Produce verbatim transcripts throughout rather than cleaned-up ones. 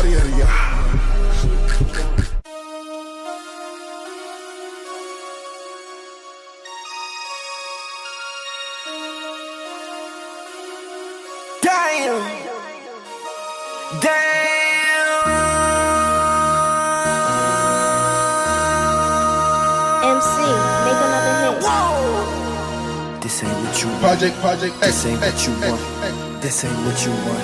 Body out of ya. Damn. Damn. M C, make another hit. Whoa. This ain't what you want. Project, project, This ain't what you want. This ain't what you want.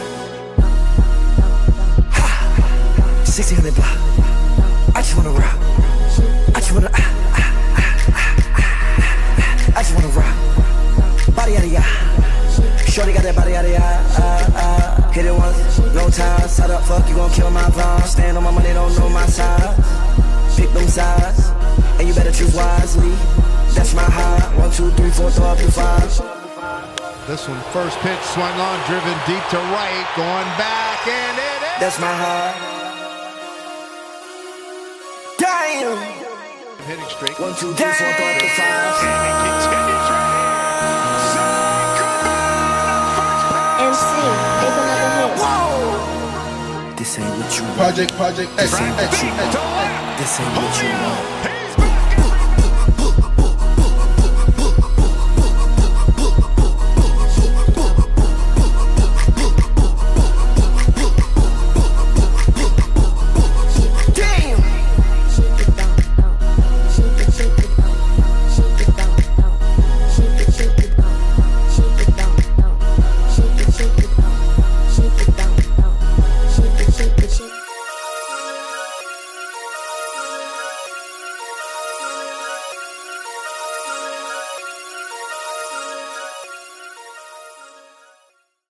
Ha! sixteen hundred block. I just wanna rock. I just wanna. Ah, ah, ah, ah, ah. I just wanna rock. Body out of ya. Shorty got that body out of ya. Ah, ah. Hit it once, no time. Side up, fuck, you gon' kill my vibe. Stand on my money, don't know my size. Pick them sides, and you better choose wisely. That's my high. One, two, three, four, throw up to five. This one, first pitch swung on, driven deep to right, going back, and it is. That's my high. Damn. Hitting streak. One, two, three, four, throw up to five. And it continues right. M C, make another hit. Whoa. This ain't what you want. project, project, This ain't what you Deep to want. left. This ain't what you want. Julio.